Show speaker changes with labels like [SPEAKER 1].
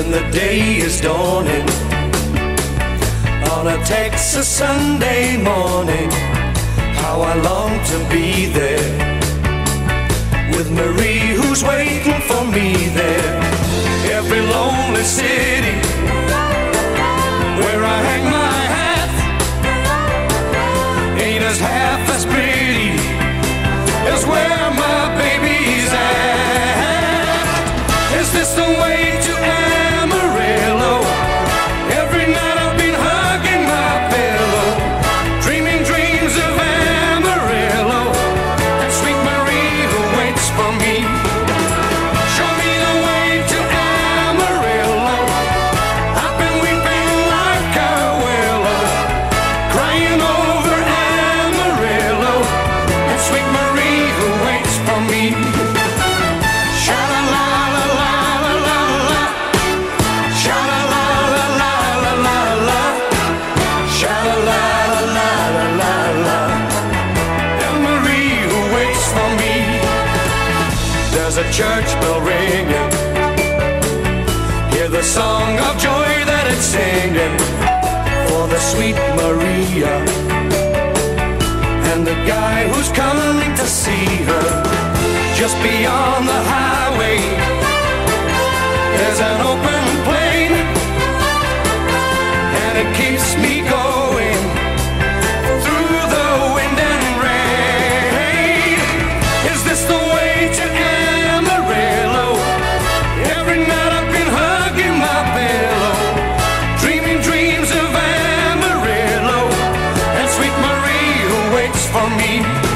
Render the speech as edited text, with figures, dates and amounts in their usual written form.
[SPEAKER 1] when the day is dawning on a Texas Sunday morning. How I long to be there with Marie, who's waiting for me there. Every lonely city where I hang my hat ain't as half as pretty as where my baby's at. Is this the way to Amarillo? Every night I've been hugging my pillow, dreaming dreams of Amarillo and sweet Marie who waits for me. Show me the way to Amarillo. I've been weeping like a willow, crying over Amarillo and sweet Marie who waits for me. There's a church bell ringing, hear the song of joy that it's singing for the sweet Maria and the guy who's coming to see her. Just beyond the highway there's an open plain, and it keeps me going through the wind and rain. Is this the way to Amarillo? Every night I've been hugging my pillow, dreaming dreams of Amarillo and sweet Marie who waits for me.